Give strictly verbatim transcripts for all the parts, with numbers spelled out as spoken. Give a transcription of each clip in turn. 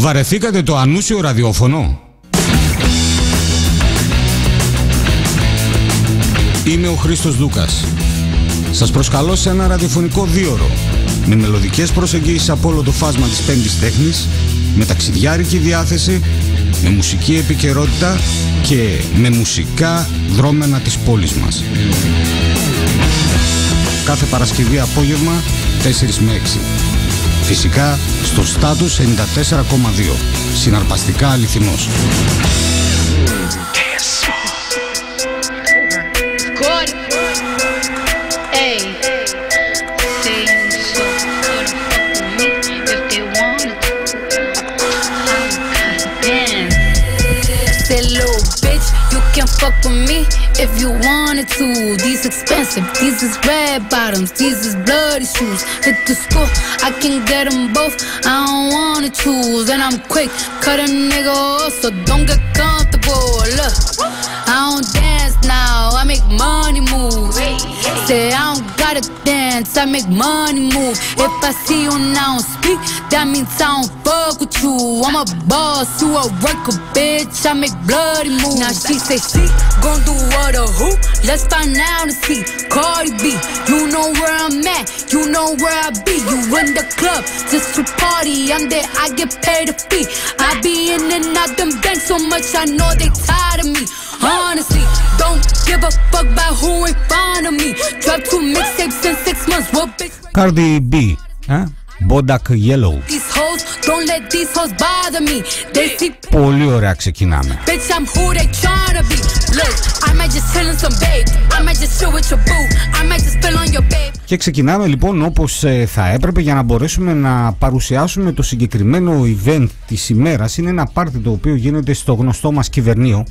Βαρεθήκατε το ανούσιο ραδιόφωνο? Είμαι ο Χρήστος Δούκας. Σας προσκαλώ σε ένα ραδιοφωνικό δίωρο με μελωδικές προσεγγίσεις από όλο το φάσμα της πέμπτης τέχνης, με ταξιδιάρικη διάθεση, με μουσική επικαιρότητα και με μουσικά δρόμενα της πόλης μας. Κάθε Παρασκευή απόγευμα τέσσερις με έξι. Φυσικά στο Στάτους ενενήντα τέσσερα κόμμα δύο. Συναρπαστικά αληθινός. Fuck with me if you wanted to. These expensive, these is red bottoms, these is bloody shoes. Hit the school, I can get them both, I don't wanna choose. And I'm quick, cut a nigga off, so don't get comfortable. Look, I don't dance now, I make money move. Say I don't gotta dance, I make money move. If I see you now speak, that means I don't fuck with you. I'm a boss, you a worker, bitch, I make bloody moves. Now she say she gon' do what or who? Let's find out and see. Cardi B, you know where I'm at, you know where I be. You in the club just to party, I'm there, I get paid a fee. I be in and out them banks so much, I know they tired of me. Honestly, don't give a fuck about who in front of me. Drop two mixtapes in six months, what bitch? Cardi B, huh? Bodak Yellow. Πολύ ωραία ξεκινάμε. Και ξεκινάμε λοιπόν όπως ε, θα έπρεπε για να μπορέσουμε να παρουσιάσουμε το συγκεκριμένο event της ημέρας. Είναι ένα πάρτι το οποίο γίνεται στο γνωστό μας Κυβερνείο.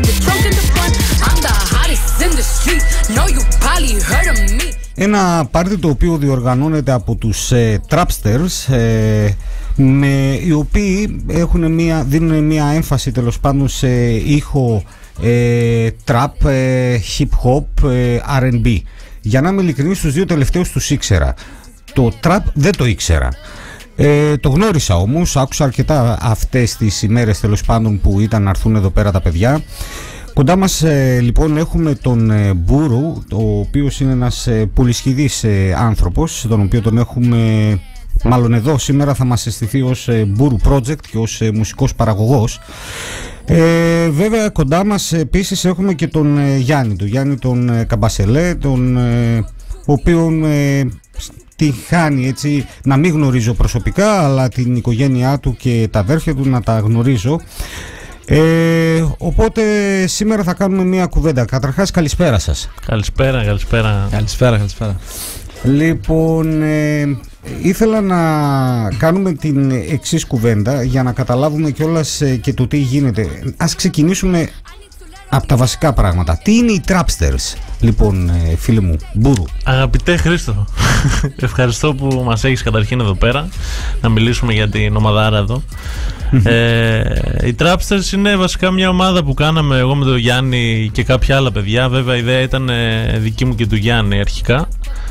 Ένα πάρτι το οποίο διοργανώνεται από τους ε, Trapsters, ε, με, οι οποίοι έχουν μια, δίνουν μια έμφαση τέλος πάντων σε ήχο ε, trap, ε, hip hop, ε, αρ εντ μπι. Για να είμαι ειλικρινής, τους δύο τελευταίους τους ήξερα. Το trap δεν το ήξερα. Ε, το γνώρισα όμως, άκουσα αρκετά αυτές τις ημέρες τέλος πάντων που ήταν να έρθουν εδώ πέρα τα παιδιά. Κοντά μας ε, λοιπόν έχουμε τον ε, Μπούρου, ο οποίος είναι ένας ε, πολυσχηδής ε, άνθρωπος, τον οποίο τον έχουμε, μάλλον εδώ σήμερα θα μας αισθηθεί ως ε, Μπούρου Project και ως ε, μουσικός παραγωγός. Ε, βέβαια κοντά μας επίσης έχουμε και τον ε, Γιάννη, τον Γιάννη τον ε, Καμπασελέ, τον ε, ο οποίον ε, την χάνει έτσι, να μην γνωρίζω προσωπικά, αλλά την οικογένειά του και τα αδέρφια του να τα γνωρίζω. Ε, οπότε σήμερα θα κάνουμε μια κουβέντα. Καταρχάς καλησπέρα σας. Καλησπέρα, καλησπέρα. Καλησπέρα, καλησπέρα. Λοιπόν, ε, ήθελα να κάνουμε την εξής κουβέντα για να καταλάβουμε κιόλας ε, και το τι γίνεται. Ας ξεκινήσουμε από τα βασικά πράγματα. Τι είναι οι Trapsters, λοιπόν, ε, φίλε μου, Μπούρου? Αγαπητέ Χρήστο, ευχαριστώ που μας έχεις καταρχήν εδώ πέρα να μιλήσουμε για την ομαδάρα εδώ. ε, οι Trapsters είναι βασικά μια ομάδα που κάναμε εγώ με τον Γιάννη και κάποια άλλα παιδιά. Βέβαια η ιδέα ήταν ε, δική μου και του Γιάννη αρχικά.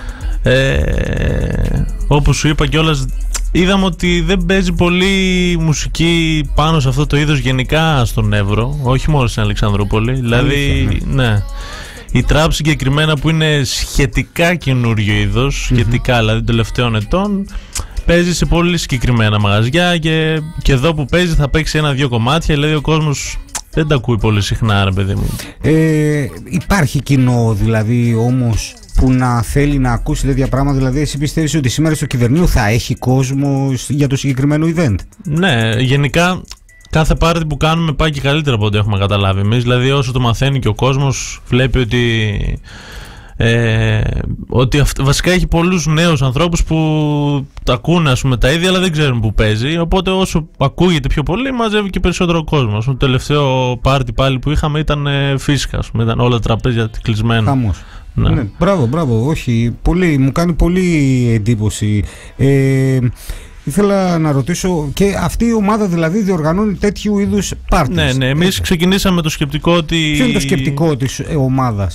ε, Όπως σου είπα κιόλας, είδαμε ότι δεν παίζει πολύ μουσική πάνω σε αυτό το είδος γενικά στον Εύρο, όχι μόνο στην Αλεξανδρούπολη. Δηλαδή, ναι. Η τραπ συγκεκριμένα που είναι σχετικά καινούριο είδος, σχετικά δηλαδή των τελευταίων ετών, παίζει σε πολύ συγκεκριμένα μαγαζιά και, και εδώ που παίζει θα παίξει ένα-δύο κομμάτια, δηλαδή ο κόσμος δεν τα ακούει πολύ συχνά, ρε παιδί μου. Ε, υπάρχει κοινό δηλαδή όμως που να θέλει να ακούσει τέτοια πράγματα? Δηλαδή εσύ πιστεύεις ότι σήμερα στο Κυβερνείο θα έχει κόσμο για το συγκεκριμένο event? Ναι, γενικά κάθε πάρτι που κάνουμε πάει και καλύτερα από ό,τι έχουμε καταλάβει εμείς. Δηλαδή όσο το μαθαίνει και ο κόσμος βλέπει ότι ε, ότι αυ- βασικά έχει πολλούς νέους ανθρώπους που τα ακούνε ας πούμε τα ίδια αλλά δεν ξέρουν που παίζει, οπότε όσο ακούγεται πιο πολύ μαζεύει και περισσότερο κόσμο. Το τελευταίο πάρτι πάλι που είχαμε ήταν ε, φύσικα, ας πούμε, ήταν όλα τραπέζια κλεισμένα. Χαμός. Ναι. Ναι, μπράβο, μπράβο, όχι, πολύ, μου κάνει πολύ εντύπωση. Ε, ήθελα να ρωτήσω, και αυτή η ομάδα δηλαδή διοργανώνει τέτοιου είδους πάρτις? Ναι, ναι, εμείς ξεκινήσαμε το σκεπτικό ότι... Ποιο είναι το σκεπτικό της ομάδας?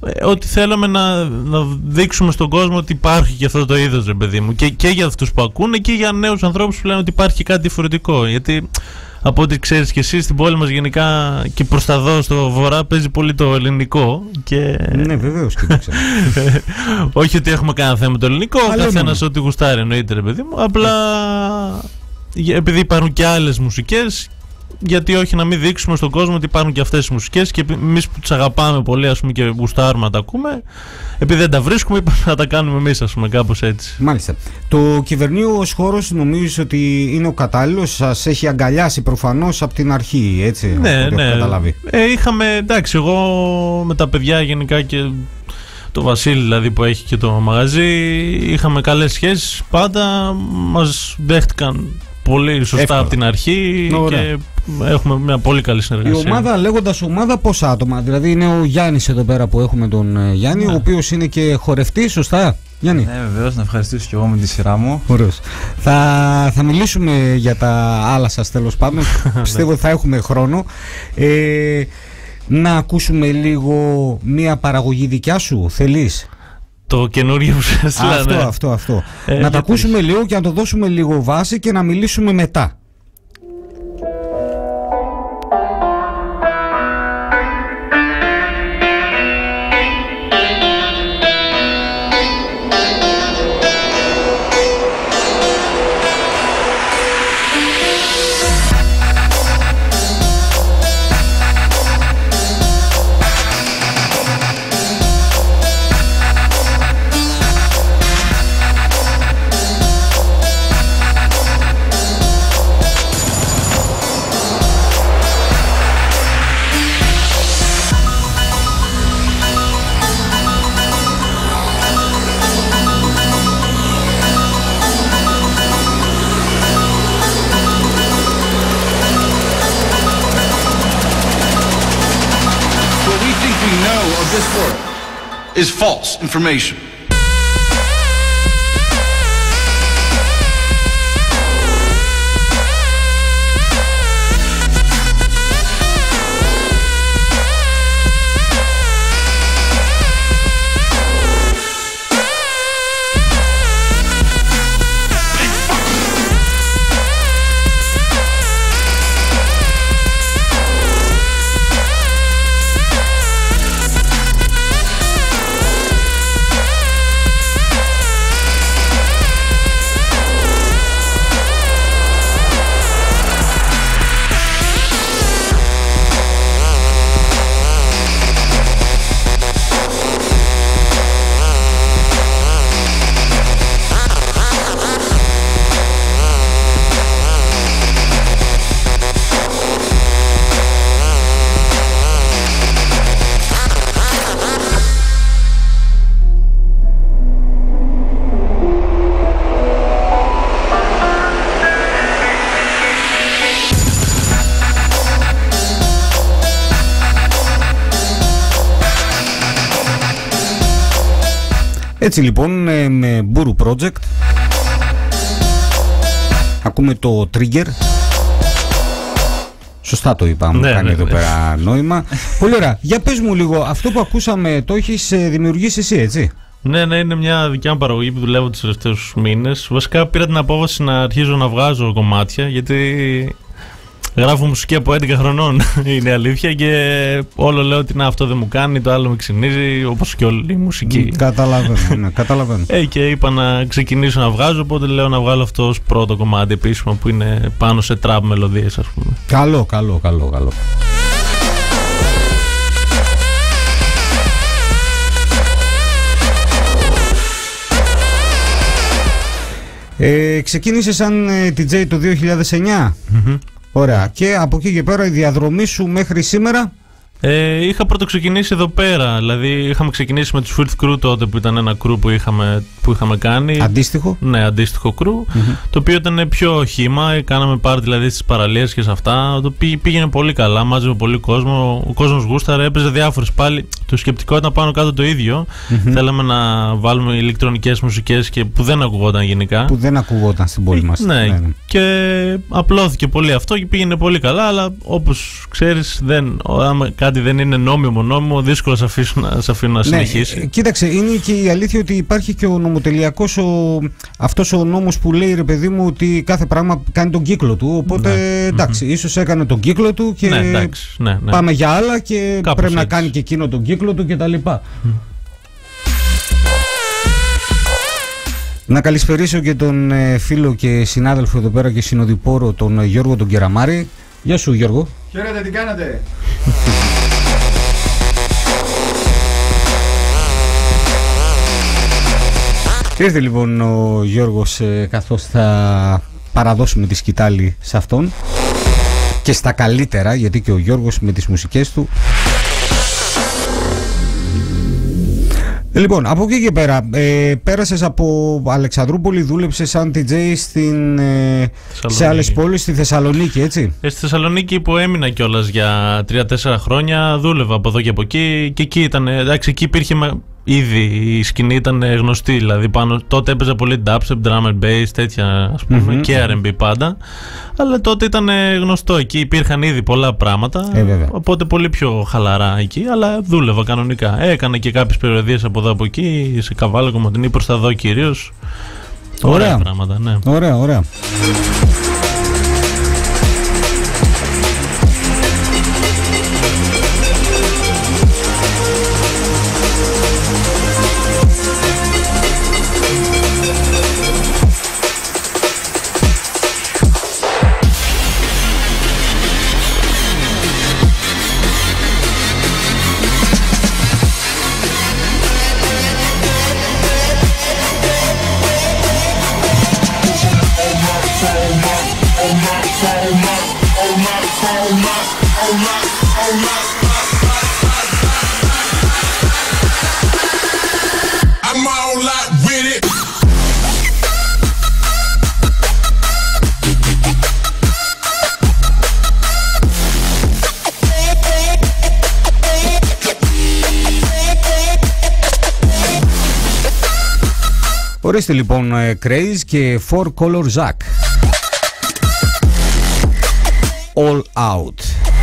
ότι θέλαμε να, να δείξουμε στον κόσμο ότι υπάρχει και αυτό το είδος, ρε παιδί μου, και, και για αυτούς που ακούνε και για νέους ανθρώπους που λένε ότι υπάρχει κάτι διαφορετικό, γιατί από ό,τι ξέρεις και εσύ, στην πόλη μας γενικά και προς τα δω στο βορρά παίζει πολύ το ελληνικό και... Ναι, βεβαίως και το ξέρω. Όχι ότι έχουμε κανένα θέμα το ελληνικό, ο καθένας ό,τι γουστάρει εννοείται, ρε παιδί μου, απλά επειδή υπάρχουν και άλλες μουσικές, γιατί όχι να μην δείξουμε στον κόσμο ότι υπάρχουν και αυτές οι μουσικές, και εμείς που τις αγαπάμε πολύ, ας πούμε, και γουστάρουμε να τα ακούμε, επειδή δεν τα βρίσκουμε, είπαμε να τα κάνουμε εμείς, ας πούμε, κάπως έτσι. Μάλιστα. Το κυβερνήος χώρος νομίζεις ότι είναι ο κατάλληλος, σας έχει αγκαλιάσει προφανώς από την αρχή, έτσι? Ναι, ναι. Καταλάβει. Ε, είχαμε, εντάξει, εγώ με τα παιδιά γενικά και το Βασίλη δηλαδή που έχει και το μαγαζί, είχαμε καλές σχέσεις, πάντα μας δέχτηκαν πολύ σωστά εύκολα από την αρχή. Ωραία. Και έχουμε μια πολύ καλή συνεργασία. Η ομάδα, λέγοντας ομάδα, πόσα άτομα? Δηλαδή είναι ο Γιάννης εδώ πέρα που έχουμε τον Γιάννη, ναι, ο οποίος είναι και χορευτής, σωστά Γιάννη? Ναι, βεβαίως, να ευχαριστήσω και εγώ με τη σειρά μου. Ωραίος. Θα, θα μιλήσουμε για τα άλλα σας τέλος πάντων. Πιστεύω ότι θα έχουμε χρόνο. ε, Να ακούσουμε λίγο μια παραγωγή δικιά σου, θελείς? Το καινούργιο που σας έστειλα. Αυτό, αυτό, αυτό. Ε, να το ακούσουμε λίγο και να το δώσουμε λίγο βάση και να μιλήσουμε μετά. Is false information. Έτσι λοιπόν, με Buru Project ακούμε το Trigger. Σωστά το είπα, μου ναι, κάνει ναι, εδώ ναι. πέρα νόημα. Πολύ ωραία. Για πες μου λίγο, αυτό που ακούσαμε το έχεις δημιουργήσει εσύ, έτσι? Ναι, ναι, είναι μια δικιά μου παραγωγή που δουλεύω τους τελευταίους μήνες. Βασικά πήρα την απόφαση να αρχίζω να βγάζω κομμάτια, γιατί γράφω μουσική από έντεκα χρονών, είναι αλήθεια, και όλο λέω ότι να, αυτό δεν μου κάνει, το άλλο με ξυνίζει, όπως και όλη η μουσική. Καταλαβαίνω, ναι, καταλαβαίνω. Ε, και είπα να ξεκινήσω να βγάζω, οπότε λέω να βγάλω αυτό ως πρώτο κομμάτι επίσημα που είναι πάνω σε trap μελωδίες, ας πούμε. Καλό, καλό, καλό, καλό. Ε, ξεκίνησε σαν ε, ντι τζέι το δύο χιλιάδες εννιά. Mm-hmm. Ωραία. Και από εκεί και πέρα η διαδρομή σου μέχρι σήμερα? Ε, είχα πρώτο ξεκινήσει εδώ πέρα. Δηλαδή είχαμε ξεκινήσει με τους Filth Crew τότε, που ήταν ένα crew που είχαμε, που είχαμε κάνει. Αντίστοιχο. Ναι, αντίστοιχο crew. Mm-hmm. Το οποίο ήταν πιο χύμα. Κάναμε πάρτι δηλαδή στις παραλίες και σε αυτά. Το πήγε, πήγαινε πολύ καλά. Μάζευε πολύ κόσμο. Ο κόσμος γούσταρε. Έπαιζε διάφορες πάλι. Το σκεπτικό ήταν πάνω κάτω το ίδιο. Mm-hmm. Θέλαμε να βάλουμε ηλεκτρονικές μουσικές και που δεν ακουγόταν γενικά. Που δεν ακουγόταν στην πόλη μας. Ναι, ναι. Και απλώθηκε πολύ αυτό και πήγαινε πολύ καλά. Αλλά όπως ξέρεις, δεν, άμα κάτι κάτι δεν είναι νόμιμο, νόμιμο, δύσκολο να σε αφήνουν να συνεχίσει. Ναι, κοίταξε, είναι και η αλήθεια ότι υπάρχει και ο νομοτελειακός, ο, αυτός ο νόμος που λέει, ρε παιδί μου, ότι κάθε πράγμα κάνει τον κύκλο του. Οπότε ναι. εντάξει, mm-hmm. ίσως έκανε τον κύκλο του και ναι, εντάξει, ναι, ναι. πάμε για άλλα και κάπως πρέπει έτσι. να κάνει και εκείνο τον κύκλο του κτλ. Mm. Να καλησπερίσω και τον ε, φίλο και συνάδελφο εδώ πέρα και συνοδοιπόρο, τον ε, Γιώργο τον Κεραμάρη. Γεια σου, Γιώργο. Χαίρετε, τι κάνετε? Ήρθε λοιπόν ο Γιώργος ε, καθώς θα παραδώσουμε τη σκητάλη σε αυτόν και στα καλύτερα, γιατί και ο Γιώργος με τις μουσικές του. Λοιπόν, από εκεί και πέρα, ε, πέρασες από Αλεξανδρούπολη, δούλεψες σαν ντι τζέι στην, ε, σε άλλες πόλεις, στη Θεσσαλονίκη, έτσι. Ε, στη Θεσσαλονίκη που έμεινα κιόλας για τρία τέσσερα χρόνια, δούλευα από εδώ και από εκεί και εκεί ήταν, εντάξει, εκεί υπήρχε ήδη, η σκηνή ήταν γνωστή, δηλαδή πάνω, τότε έπαιζε πολύ dubstep, drum and bass, τέτοια ας πούμε, mm-hmm. και αρ εν μπι πάντα, αλλά τότε ήταν γνωστό, εκεί υπήρχαν ήδη πολλά πράγματα, ε, οπότε πολύ πιο χαλαρά εκεί, αλλά δούλευα κανονικά. Έκανα και κάποιες περιοδίες από εδώ από εκεί, σε Καβάλα, Κομωτινή, προς τα δω κυρίως. Ωραία, ωραία πράγματα, ναι. Ωραία, ωραία. Ορίστε λοιπόν Craze και Four Color Zack. All Out.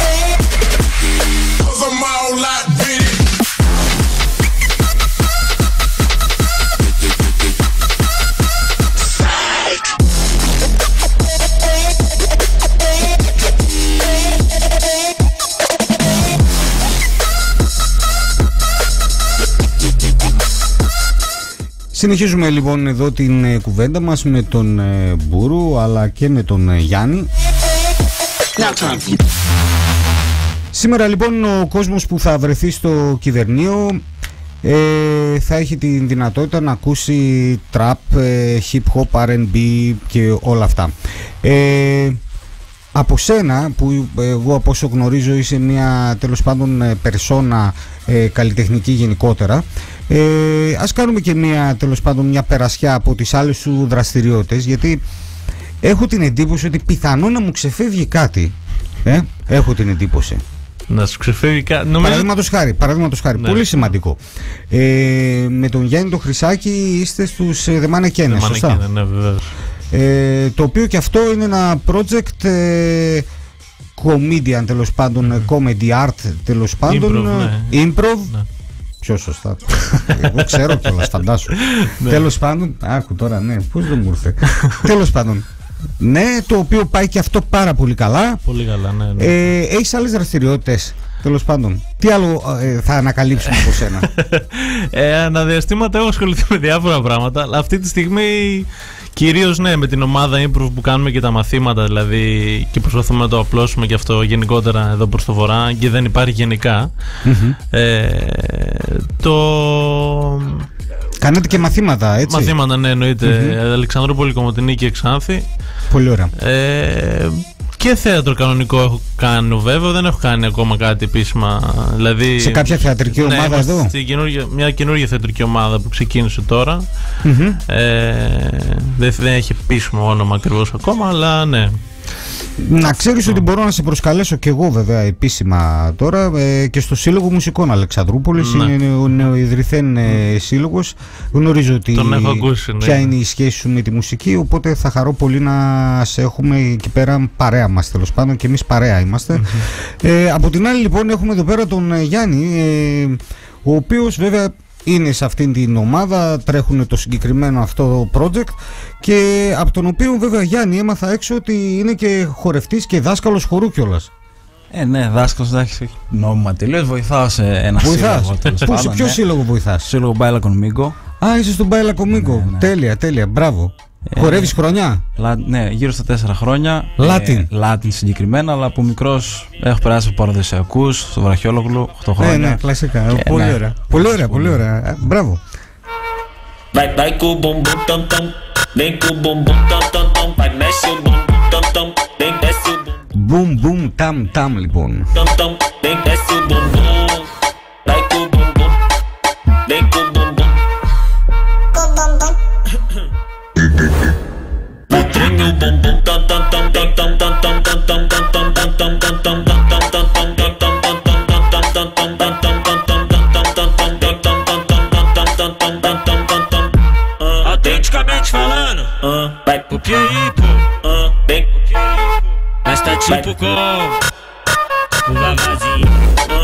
Συνεχίζουμε λοιπόν εδώ την ε, κουβέντα μας με τον ε, Μπούρου αλλά και με τον ε, Γιάννη. Σήμερα λοιπόν ο κόσμος που θα βρεθεί στο Κυβερνείο ε, θα έχει τη δυνατότητα να ακούσει trap, ε, hip hop, αρ εν μπι και όλα αυτά. Ε, από σένα που εγώ από όσο γνωρίζω είσαι μια τέλος πάντων περσόνα ε, καλλιτεχνική γενικότερα, ε, ας κάνουμε και μια τέλος πάντων μια περασιά από τις άλλες σου δραστηριότητες, γιατί έχω την εντύπωση ότι πιθανόν να μου ξεφεύγει κάτι. ε, έχω την εντύπωση να σου ξεφεύγει κάτι. Νομίζω... Παραδείγματος χάρη, παραδείγματος χάρη ναι. Πολύ σημαντικό. Ε, με τον Γιάννη τον Χρυσάκη είστε στους The Mannequin, σωστά? Ναι, βεβαίως. Ε, το οποίο και αυτό είναι ένα project ε, comedian τέλος πάντων, mm. comedy art τέλος πάντων, improv, ναι. improv. Ναι. Πιο σωστά. Εγώ ξέρω κιόλας, φαντάσου. Ναι. Τέλος πάντων, άκου τώρα, ναι, πώς δεν μου ήρθε. Τέλος πάντων, ναι, το οποίο πάει και αυτό πάρα πολύ καλά. Πολύ καλά, ναι. ναι. Ε, έχεις άλλες δραστηριότητες, τέλος πάντων? Τι άλλο ε, θα ανακαλύψουμε από σένα? ε, Αναδιαστήματα έχω ασχοληθεί με διάφορα πράγματα, αλλά αυτή τη στιγμή κυρίως ναι, με την ομάδα improv που κάνουμε και τα μαθήματα, δηλαδή, και προσπαθούμε να το απλώσουμε και αυτό γενικότερα εδώ προς το βορρά και δεν υπάρχει γενικά. Mm-hmm. Ε, το... Κάνετε και μαθήματα, έτσι? Μαθήματα, ναι, εννοείται. Mm-hmm. Αλεξανδρούπολη, Κομωτινή και Ξάνθη. Πολύ ωραία. Ε, και θέατρο κανονικό έχω κάνει, βέβαια, δεν έχω κάνει ακόμα κάτι επίσημα. Δηλαδή, σε κάποια θεατρική ναι, ομάδα εδώ? Μια καινούργια θεατρική ομάδα που ξεκίνησε τώρα. Mm-hmm. Ε, δεν, δεν έχει επίσημο όνομα ακριβώς ακόμα, αλλά ναι. Να ξέρεις ότι μπορώ να σε προσκαλέσω και εγώ βέβαια επίσημα τώρα ε, και στο Σύλλογο Μουσικών Αλεξανδρούπολης. Ναι. Είναι ο νεοειδρυθέν ε, σύλλογος. Γνωρίζω ότι ακούσει, ναι. ποια είναι η σχέση σου με τη μουσική, οπότε θα χαρώ πολύ να σε έχουμε εκεί πέρα παρέα μας, τέλος πάντων, και εμείς παρέα είμαστε. Mm-hmm. ε, από την άλλη λοιπόν έχουμε εδώ πέρα τον ε, Γιάννη, ε, ο οποίος βέβαια είναι σε αυτήν την ομάδα, τρέχουν το συγκεκριμένο αυτό project, και από τον οποίο βέβαια, Γιάννη, έμαθα έξω ότι είναι και χορευτής και δάσκαλος χορού κιόλας. Ε, ναι, δάσκαλος, εντάξει, νόμιμα τελείως. Βοηθάω σε ένα σύλλογο. Πού, σε ποιο ναι. σύλλογο βοηθάς? Σύλλογο Baila Conmigo. Α, είσαι στον Baila Conmigo. Ναι, ναι. Τέλεια, τέλεια, μπράβο. Ε, Χορεύεις χρονιά? Λα, ναι, γύρω στα τέσσερα χρόνια. Latin. Latin συγκεκριμένα, αλλά από μικρός έχω περάσει από παραδοσιακούς, στο Βραχιόλογλου, οκτώ χρόνια. Ναι, ναι, κλασικά. Και, πολύ, ναι. Ωραία. πολύ ωραία. Πολύ ωραία. Μπράβο. Boom, boom, tam, tam, λοιπόν. Autenticamente falando, vai pro Piauí, pô, mas tá tipo com o vavazinho.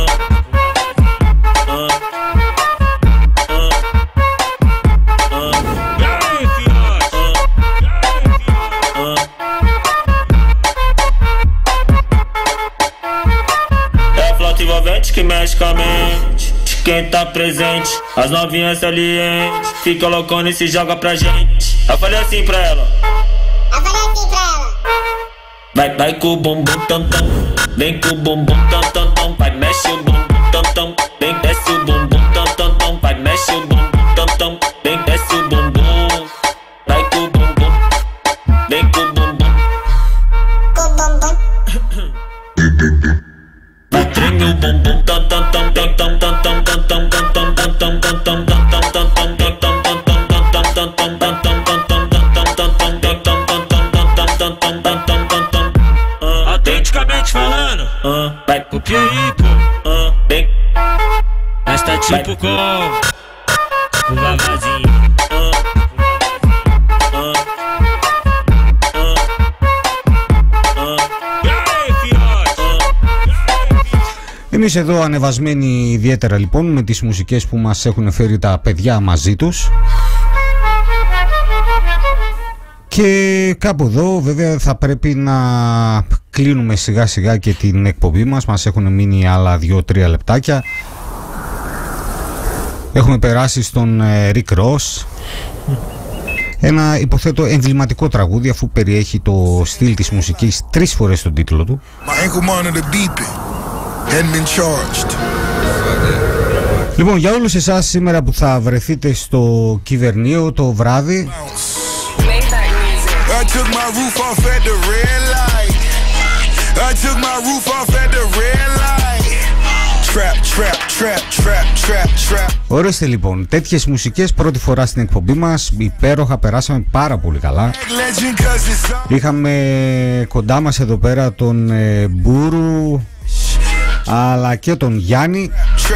Que mexe com a mente de quem tá presente. As novinhas salientes fica loucona e se joga pra gente. Eu falei assim pra ela. Eu falei assim pra ela. Vai, vai com o bumbum tam tam. Vem com o bumbum tam tam tam. Vai, mexe o bumbum tam tam. Vem, desce o bumbum tam tam tam. Vai, mexe o bumbum tam tam. Vem, desce o bumbum. Vai com o bumbum. Vem com o bumbum. Com o bumbum. Vai, treme o bumbum tam tam tam tam tam tam tam tam tam tam tam tam tam tam Autenticamente falando, vai pro Piauí, pô, mas tá tipo com o vavazinho. Εμείς εδώ ανεβασμένοι ιδιαίτερα λοιπόν με τις μουσικές που μας έχουν φέρει τα παιδιά μαζί τους. Και κάπου εδώ βέβαια θα πρέπει να κλείνουμε σιγά σιγά και την εκπομπή μας. Μας έχουν μείνει άλλα δύο τρία λεπτάκια. Έχουμε περάσει στον Rick Ross, ένα υποθέτω εμβληματικό τραγούδι, αφού περιέχει το στυλ της μουσικής τρεις φορές στον τίτλο του. Λοιπόν, για όλους εσάς σήμερα που θα βρεθείτε στο Κυβερνείο το βράδυ, ορίστε λοιπόν, τέτοιες μουσικές πρώτη φορά στην εκπομπή μας. Υπέροχα, περάσαμε πάρα πολύ καλά. Είχαμε κοντά μας εδώ πέρα τον ε, Μπούρου, αλλά και τον Γιάννη.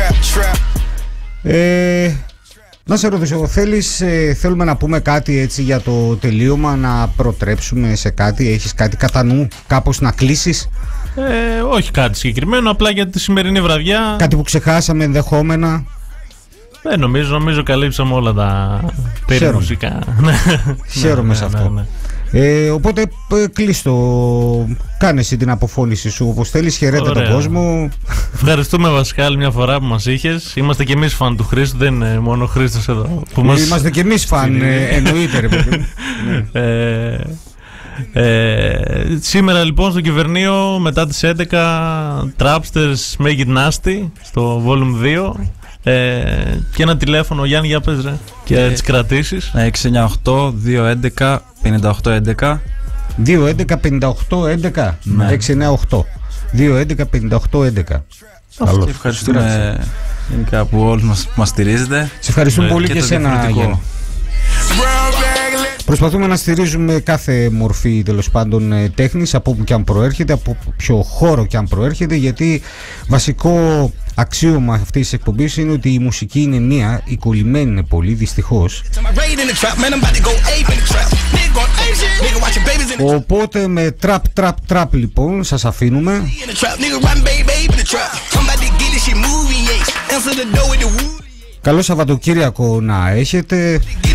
ε, Να σε ρωτήσω, θέλεις, ε, θέλουμε να πούμε κάτι έτσι για το τελείωμα, να προτρέψουμε σε κάτι? Έχεις κάτι κατά νου, κάπως να κλείσεις? Ε, όχι κάτι συγκεκριμένο, απλά για τη σημερινή βραδιά. Κάτι που ξεχάσαμε ενδεχόμενα? Ε, νομίζω, νομίζω καλύψαμε όλα τα περί μουσικά. Χαίρομαι σε αυτό. Ναι, ναι. Ε, οπότε κλείστο, κάνε εσύ την αποφώνηση σου όπως θέλεις, χαιρέτα τον κόσμο. Ευχαριστούμε βασικά άλλη μια φορά που μας είχες. Είμαστε και εμείς φαν του Χρήστου, δεν είναι μόνο ο Χρήστος εδώ που μας... Είμαστε και εμείς φαν, ε, εννοείται ρε παιδί. ε, ε, Σήμερα λοιπόν στο Κυβερνείο μετά τις έντεκα Trapsters Make It Nasty στο Volume δύο. Ε, και ένα τηλέφωνο, Γιάννη, για πες ρε, και ε, τις κρατήσεις. έξι εννιά οκτώ δύο έντεκα πενήντα οκτώ έντεκα. δύο έντεκα πενήντα οκτώ έντεκα. Ναι. έξι εννιά οκτώ δύο έντεκα πενήντα οκτώ έντεκα. Καλώς. Ευχαριστούμε γενικά που όλοι μας, μας στηρίζετε. Σε ευχαριστούμε ναι, πολύ και, και εσένα, Γιάννη. Προσπαθούμε να στηρίζουμε κάθε μορφή τέλος πάντων τέχνης, από όπου και αν προέρχεται, από ποιο χώρο και αν προέρχεται, γιατί βασικό αξίωμα αυτής της εκπομπής είναι ότι η μουσική είναι μία, η κολλημένη είναι πολύ, δυστυχώς. Οπότε με τραπ τραπ τραπ λοιπόν σας αφήνουμε. Καλό Σαββατοκύριακο να έχετε,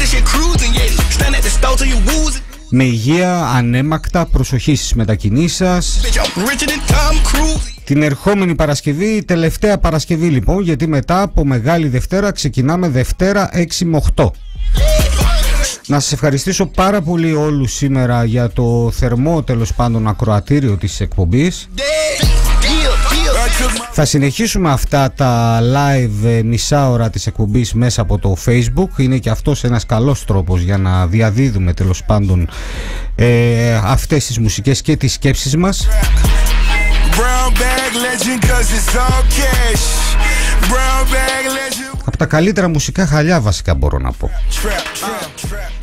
με υγεία, ανέμακτα, προσοχή στις μετακινήσεις σας. Την ερχόμενη Παρασκευή, τελευταία Παρασκευή λοιπόν, γιατί μετά από Μεγάλη Δευτέρα ξεκινάμε Δευτέρα έξι με οκτώ. Να σας ευχαριστήσω πάρα πολύ όλους σήμερα για το θερμό τέλος πάντων ακροατήριο της εκπομπής. Θα συνεχίσουμε αυτά τα live μισά ώρα της εκπομπής μέσα από το Facebook. Είναι και αυτός ένας καλός τρόπος για να διαδίδουμε τέλος πάντων ε, αυτές τις μουσικές και τις σκέψεις μας. Από τα καλύτερα μουσικά χαλιά βασικά μπορώ να πω.